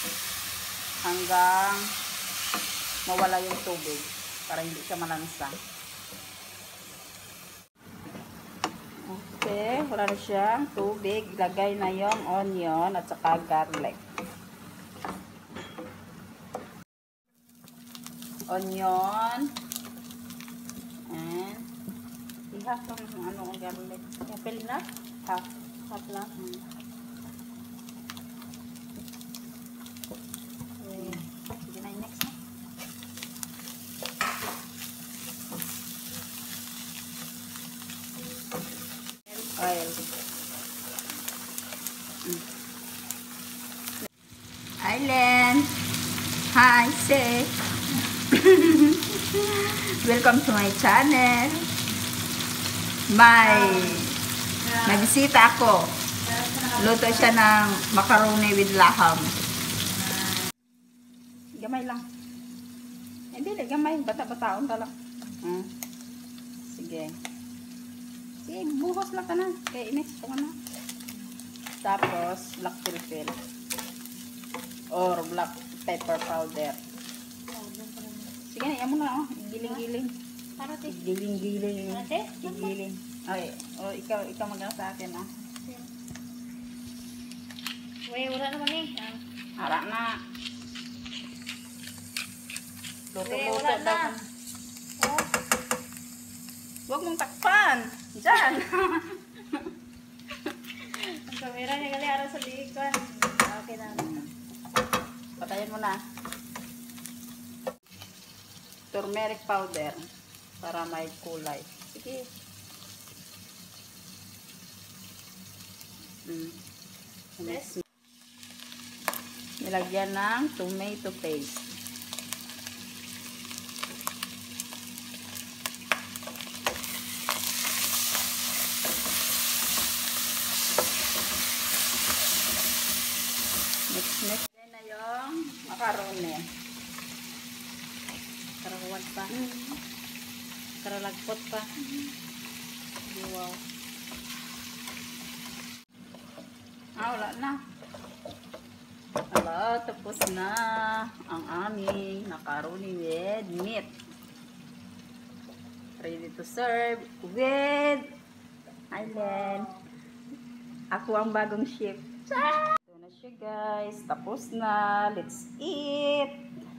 hanggang mawala yung tubig para hindi siya malansa. Okay, wala na siyang tubig. Ilagay na yung onion at saka garlic. Onion. And half ng garlic. Kapil na? Half. Half lang. Okay. Sige na, next na. Oil. Island. Hi, say. Welcome to my channel. May bisita ako. Luto siya ng macaroni with laham. Gamay lang. Hindi, gamay. Bata-bataon ka lang. Sige. Sige, buhos lang ka na. Kaya inis ka na. Tapos, black pepper. Or black pepper powder. Sige na, yan mo na. Giling-giling. Giling-giling. Giling. Okay. O, ikaw magana sa akin, Uy, wala naman eh. Harap na. Luto-luto wala na. daw. Huwag mong takpan. Diyan. Ang kamera niya gali araw sa likod. Okay na. Patayin mo na. Turmeric powder para may kulay. Sige. Next. Nilagyan ng tomato paste. Next. Yan na yung macaroni. Karawad pa. Karalagpot pa. Wow. Wala na. Wala, tapos na ang aming macaroni with meat. Ready to serve with Island. Ako ang bagong chef. Ito na siya guys. Tapos na. Let's eat.